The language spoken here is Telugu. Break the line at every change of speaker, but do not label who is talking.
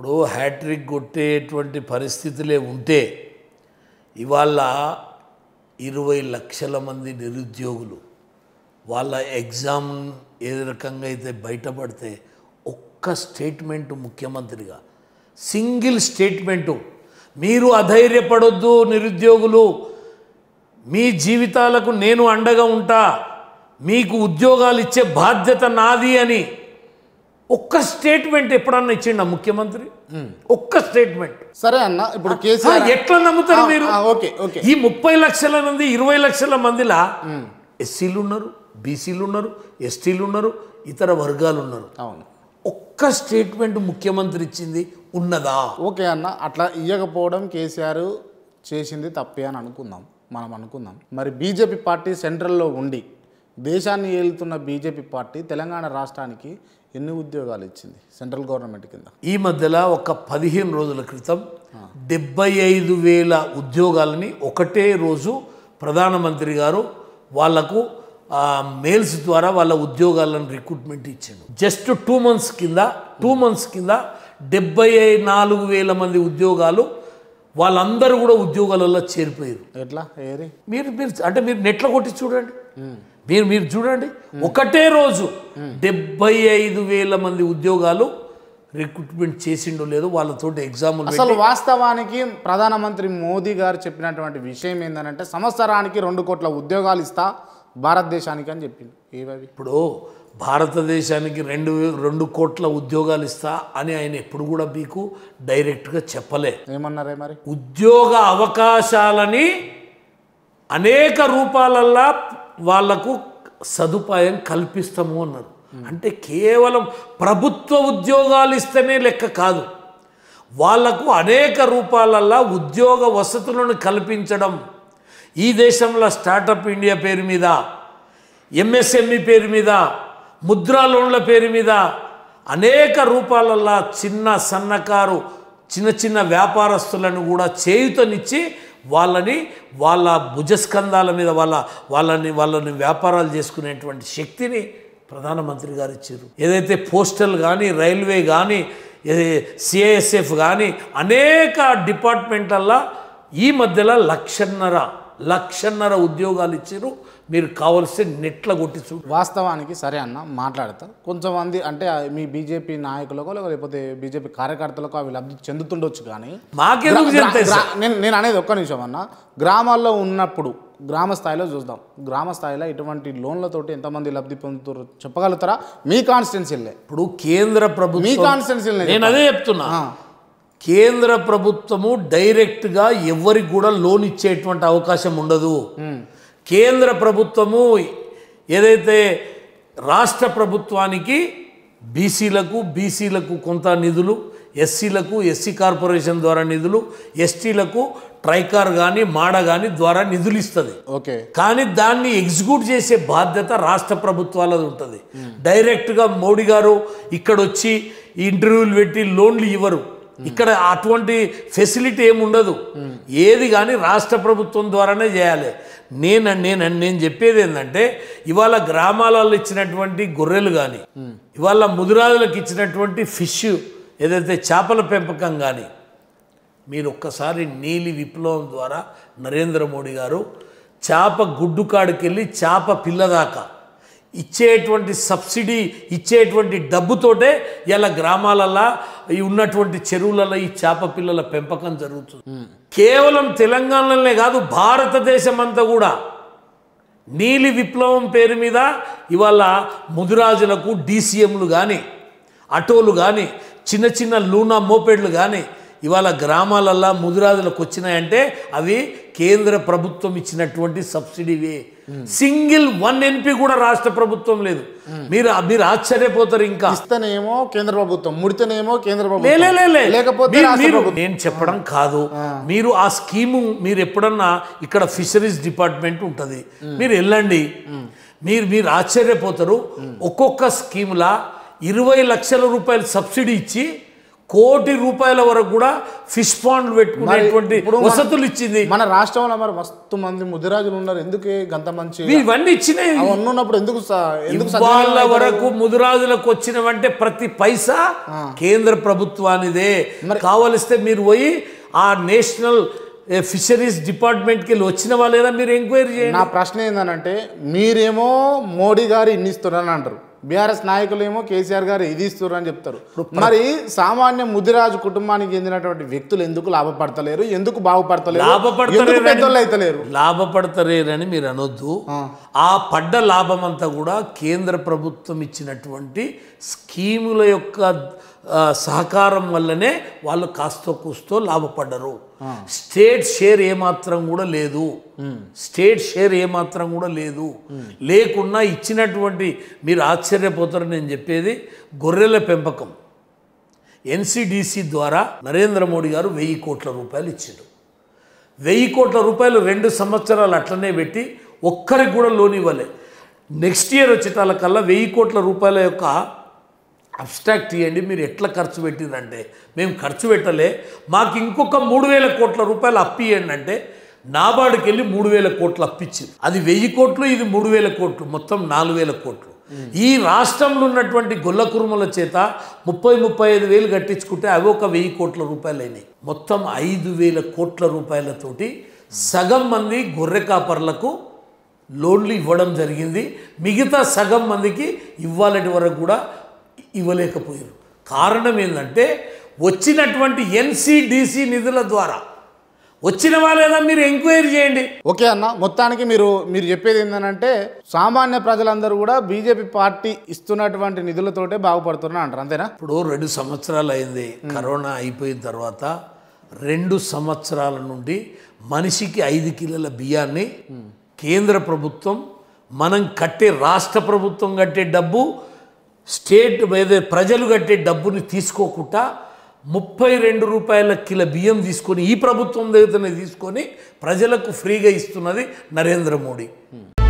ఇప్పుడు హ్యాట్రిక్ కొట్టేటువంటి పరిస్థితులే ఉంటే ఇవాళ 20 లక్షల మంది నిరుద్యోగులు వాళ్ళ ఎగ్జామ్ ఏ రకంగా అయితే బయటపడితే ఒక్క స్టేట్మెంటు ముఖ్యమంత్రిగా సింగిల్ స్టేట్మెంటు మీరు అధైర్యపడొద్దు నిరుద్యోగులు మీ జీవితాలకు నేను అండగా ఉంటా మీకు ఉద్యోగాలు ఇచ్చే బాధ్యత నాది అని ఒక్క స్టేట్మెంట్ ఎప్పుడన్నా ఇచ్చిండా ముఖ్యమంత్రి ఒక్క స్టేట్మెంట్
సరే అన్న ఇప్పుడు కేసీఆర్
ఎట్లా నమ్ముతారు మీరు
ఓకే ఓకే
ఈ 30 లక్షల మంది 20 లక్షల మందిలా ఎస్సీలు ఉన్నారు బీసీలు ఉన్నారు ఎస్టీలు ఉన్నారు ఇతర వర్గాలు ఉన్నారు
అవును
ఒక్క స్టేట్మెంట్ ముఖ్యమంత్రి ఇచ్చింది ఉన్నదా
ఓకే అన్న అట్లా ఇవ్వకపోవడం కేసీఆర్ చేసింది తప్పే అని అనుకుందాం మనం అనుకుందాం మరి బీజేపీ పార్టీ సెంట్రల్లో ఉండి దేశాన్ని ఏలుతున్న బీజేపీ పార్టీ తెలంగాణ రాష్ట్రానికి ఎన్ని ఉద్యోగాలు ఇచ్చింది సెంట్రల్ గవర్నమెంట్ కింద
ఈ మధ్యలో ఒక 15 రోజుల క్రితం 75,000 ఉద్యోగాలని ఒకటే రోజు ప్రధానమంత్రి గారు వాళ్లకు మెయిల్స్ ద్వారా వాళ్ళ ఉద్యోగాలను రిక్రూట్మెంట్ ఇచ్చాడు జస్ట్ 2 మంత్స్ కింద 74,000 మంది ఉద్యోగాలు వాళ్ళందరూ కూడా ఉద్యోగాలలో చేరిపోయారు
ఎట్లా ఏరి
మీరు అంటే మీరు నెట్లో కొట్టి చూడండి మీరు చూడండి ఒకటే రోజు 75,000 మంది ఉద్యోగాలు రిక్రూట్మెంట్ చేసిండో లేదో వాళ్ళతోటి ఎగ్జామ్
అసలు వాస్తవానికి ప్రధానమంత్రి మోదీ గారు చెప్పినటువంటి విషయం ఏంటంటే సంవత్సరానికి 2 కోట్ల ఉద్యోగాలు ఇస్తా భారతదేశానికి అని చెప్పింది ఏవవి
ఇప్పుడు భారతదేశానికి 2 కోట్ల ఉద్యోగాలు ఇస్తా అని ఆయన ఎప్పుడు కూడా మీకు డైరెక్ట్గా చెప్పలే
ఏమన్నారే మరి
ఉద్యోగ అవకాశాలని అనేక రూపాలల్లా వాళ్లకు సదుపాయం కల్పిస్తాము అన్నారు అంటే కేవలం ప్రభుత్వ ఉద్యోగాలు ఇస్తేనే లెక్క కాదు వాళ్లకు అనేక రూపాలల్లా ఉద్యోగ వసతులను కల్పించడం ఈ దేశంలో స్టార్టప్ ఇండియా పేరు మీద ఎంఎస్ఎంఈ పేరు మీద ముద్రా లోన్ల పేరు మీద అనేక రూపాలల్లా చిన్న సన్నకారు చిన్న వ్యాపారస్తులను కూడా చేయూతనిచ్చి వాళ్ళ భుజస్కంధాల మీద వాళ్ళని వ్యాపారాలు చేసుకునేటువంటి శక్తిని ప్రధానమంత్రి గారు ఇచ్చారు ఏదైతే పోస్టల్ కానీ రైల్వే కానీ సిఐఎస్ఎఫ్ కానీ అనేక డిపార్ట్మెంట్లల్లో ఈ మధ్యలో 1,50,000 ఉద్యోగాలు ఇచ్చారు మీరు కావాల్సి నెట్ల కొట్టి చూడు
వాస్తవానికి సరే అన్న మాట్లాడతా కొంచెం మంది అంటే మీ బీజేపీ నాయకులకు లేకపోతే బీజేపీ కార్యకర్తలకు అవి లబ్ధి చెందుతుండొచ్చు కానీ నేను అనేది ఒక్క నిమిషం అన్న గ్రామాల్లో ఉన్నప్పుడు గ్రామ స్థాయిలో చూద్దాం గ్రామ స్థాయిలో ఇటువంటి లోన్లతోటి ఎంతమంది లబ్ధి పొందుతారు చెప్పగలుగుతారా మీ కాన్స్టిట్యున్సీలే
ఇప్పుడు కేంద్ర ప్రభుత్వం
మీ కాన్స్టిట్యున్సీలే
నేను అదే చెప్తున్నా కేంద్ర ప్రభుత్వము డైరెక్ట్గా ఎవరికి కూడా లోన్ ఇచ్చేటువంటి అవకాశం ఉండదు కేంద్ర ప్రభుత్వము ఏదైతే రాష్ట్ర ప్రభుత్వానికి బీసీలకు కొంత నిధులు ఎస్సీలకు ఎస్సీ కార్పొరేషన్ ద్వారా నిధులు ఎస్టీలకు ట్రైకార్ కానీ మాడ కానీ ద్వారా నిధులు ఇస్తుంది
ఓకే కానీ
దాన్ని ఎగ్జిక్యూట్ చేసే బాధ్యత రాష్ట్ర ప్రభుత్వాలది ఉంటుంది డైరెక్ట్గా మోడీ గారు ఇక్కడ వచ్చి ఇంటర్వ్యూలు పెట్టి లోన్లు ఇవ్వరు ఇక్కడ అటువంటి ఫెసిలిటీ ఏమి ఉండదు ఏది కానీ రాష్ట్ర ప్రభుత్వం ద్వారానే చేయాలి నేను చెప్పేది ఏంటంటే ఇవాళ గ్రామాలలో ఇచ్చినటువంటి గొర్రెలు కానీ ఇవాళ ముదిరాజులకు ఇచ్చినటువంటి ఫిష్ ఏదైతే చేపల పెంపకం కానీ మీరు ఒక్కసారి నీలి విప్లవం ద్వారా నరేంద్ర మోడీ గారు చేప గుడ్డు కాడికెళ్ళి చేప పిల్ల దాకా ఇచ్చేటువంటి సబ్సిడీ ఇచ్చేటువంటి డబ్బుతోటే ఇలా గ్రామాలలో ఉన్నటువంటి చెరువులలో ఈ చేప పిల్లల పెంపకం జరుగుతుంది కేవలం తెలంగాణలోనే కాదు భారతదేశం అంతా కూడా నీలి విప్లవం పేరు మీద ఇవాళ ముదిరాజులకు డీసీఎంలు కానీ ఆటోలు కానీ చిన్న లూనా మోపెడ్లు కానీ ఇవాళ గ్రామాలల్లో ముదిరాజులకు వచ్చినాయంటే అవి కేంద్ర ప్రభుత్వం ఇచ్చినటువంటి సబ్సిడీవే సింగిల్ 1 ఎంపీ కూడా రాష్ట్ర ప్రభుత్వం లేదు మీరు ఆశ్చర్యపోతారు ఇంకా
ఇస్తేనేమో కేంద్ర ప్రభుత్వం ముడితేనేమో కేంద్ర ప్రభుత్వం
లేకపోతే నేను చెప్పడం కాదు మీరు ఆ స్కీము మీరు ఎప్పుడన్నా ఇక్కడ ఫిషరీస్ డిపార్ట్మెంట్ ఉంటుంది మీరు వెళ్ళండి మీరు ఆశ్చర్యపోతారు ఒక్కొక్క స్కీములా 20 లక్షల రూపాయలు సబ్సిడీ ఇచ్చి కోటి రూపాయల వరకు కూడా ఫిష్ పాండ్లు పెట్టుకునేటువంటి వసతులు ఇచ్చింది.
మన రాష్ట్రంలో మరి మస్తు మంది ముదిరాజులు ఉన్నారు, ఎందుకే గంత మంచి
ఇవన్నీ ఇచ్చినాయి
ఉన్నప్పుడు ఎందుకు
వాళ్ళ వరకు ముదిరాజులకు వచ్చినవంటే ప్రతి పైసా కేంద్ర ప్రభుత్వానిదే. కావలిస్తే మీరు పోయి ఆ నేషనల్ ఫిషరీస్ డిపార్ట్మెంట్కి వెళ్ళి వచ్చిన వాళ్ళేనా మీరు ఎంక్వైరీ చేయండి.
నా ప్రశ్న ఏంటంటే మీరేమో మోడీ గారు ఇన్ని ఇస్తున్నారని అంటారు, బీఆర్ఎస్ నాయకులు ఏమో కేసీఆర్ గారు ఇది ఇస్తున్నారు అని చెప్తారు. మరి సామాన్య ముదిరాజు కుటుంబానికి చెందినటువంటి వ్యక్తులు ఎందుకు లాభపడతలేరు, ఎందుకు బాగుపడతలేరు,
లాభపడతలేరని మీరు అనొద్దు. ఆ పడ్డ లాభం అంతా కూడా కేంద్ర ప్రభుత్వం ఇచ్చినటువంటి స్కీముల యొక్క సహకారం వల్లనే వాళ్ళు కాస్తో కూస్తో లాభపడ్డరు. స్టేట్ షేర్ ఏమాత్రం కూడా లేదు, స్టేట్ షేర్ ఏమాత్రం కూడా లేదు. లేకున్నా ఇచ్చినటువంటి మీరు ఆశ్చర్యపోతారు. నేను చెప్పేది గొర్రెల పెంపకం ఎన్సిడిసి ద్వారా నరేంద్ర మోడీ గారు 1000 కోట్ల రూపాయలు ఇచ్చారు. 1000 కోట్ల రూపాయలు 2 సంవత్సరాలు అట్లనే పెట్టి ఒక్కరికి కూడా లోన్ ఇవ్వలే. నెక్స్ట్ ఇయర్ వచ్చేటాలకల్లా 1000 కోట్ల రూపాయల యొక్క అబ్స్ట్రాక్ట్ ఇవ్వండి, మీరు ఎట్లా ఖర్చు పెట్టిందంటే మేము ఖర్చు పెట్టలే, మాకు ఇంకొక 3000 కోట్ల రూపాయలు అప్పు ఇవ్వండి అంటే నాబార్డుకి వెళ్ళి 3000 కోట్లు అప్పిచ్చింది. అది 1000 కోట్లు, ఇది 3000 కోట్లు, మొత్తం 4000 కోట్లు. ఈ రాష్ట్రంలో ఉన్నటువంటి గొల్ల కురుమల చేత 30-35 వేలు కట్టించుకుంటే అవి ఒక 1000 కోట్ల రూపాయలు అయినాయి. మొత్తం 5000 కోట్ల రూపాయలతోటి సగం మంది గొర్రె కాపర్లకు లోన్లు ఇవ్వడం జరిగింది. మిగతా సగం మందికి ఇవ్వాలటి వరకు కూడా ఇవ్వలేకపోయారు. కారణం ఏంటంటే వచ్చినటువంటి ఎన్సిడిసి నిధుల ద్వారా వచ్చిన వాళ్ళేనా మీరు ఎంక్వైరీ చేయండి.
ఓకే అన్న, మొత్తానికి మీరు చెప్పేది ఏంటంటే సామాన్య ప్రజలందరూ కూడా బీజేపీ పార్టీ ఇస్తున్నటువంటి నిధులతోటే బాగుపడుతున్నారు అంటారు, అంతేనా?
ఇప్పుడు 2 సంవత్సరాలు అయింది కరోనా అయిపోయిన తర్వాత. 2 సంవత్సరాల నుండి మనిషికి 5 కిలోల బియ్యాన్ని కేంద్ర ప్రభుత్వం, మనం కట్టే రాష్ట్ర ప్రభుత్వం కట్టే డబ్బు, స్టేట్ ప్రజలు కట్టే డబ్బుని తీసుకోకుండా 32 రూపాయల కిలో బియ్యం తీసుకొని ఈ ప్రభుత్వం దగ్గరనే తీసుకొని ప్రజలకు ఫ్రీగా ఇస్తున్నది నరేంద్ర మోడీ.